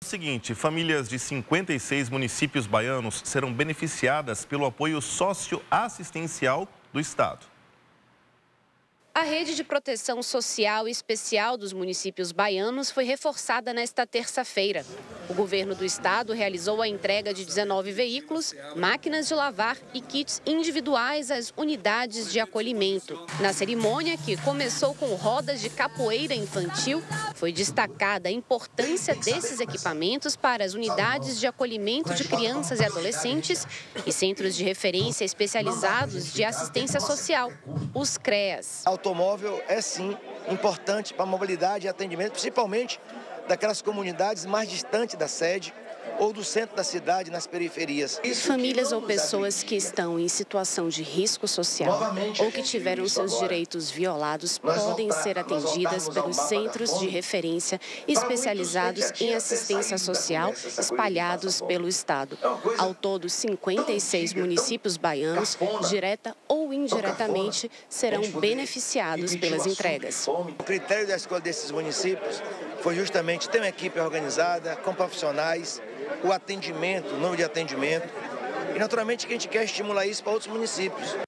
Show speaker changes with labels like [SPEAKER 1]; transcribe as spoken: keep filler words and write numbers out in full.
[SPEAKER 1] Seguinte, famílias de cinquenta e seis municípios baianos serão beneficiadas pelo apoio socioassistencial do Estado.
[SPEAKER 2] A rede de proteção social especial dos municípios baianos foi reforçada nesta terça-feira. O governo do estado realizou a entrega de dezenove veículos, máquinas de lavar e kits individuais às unidades de acolhimento. Na cerimônia, que começou com rodas de capoeira infantil, foi destacada a importância desses equipamentos para as unidades de acolhimento de crianças e adolescentes e centros de referência especializados de assistência social, os CREAS.
[SPEAKER 3] O automóvel é, sim, importante para a mobilidade e atendimento, principalmente daquelas comunidades mais distantes da sede ou do centro da cidade, nas periferias.
[SPEAKER 2] Famílias ou pessoas que estão em situação de risco social ou que tiveram seus direitos violados podem ser atendidas pelos centros de referência especializados em assistência social espalhados pelo estado. Ao todo, cinquenta e seis municípios baianos, direta ou indiretamente, serão beneficiados pelas entregas.
[SPEAKER 3] O critério da escolha desses municípios foi justamente ter uma equipe organizada, com profissionais, o atendimento, o número de atendimento. E, naturalmente, que a gente quer estimular isso para outros municípios.